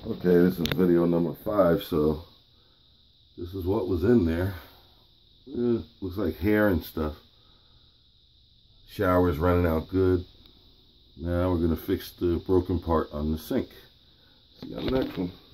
Okay, this is video number 5, so this is what was in there. Looks like hair and stuff. Shower's running out good. Now we're gonna fix the broken part on the sink. See you on the next one.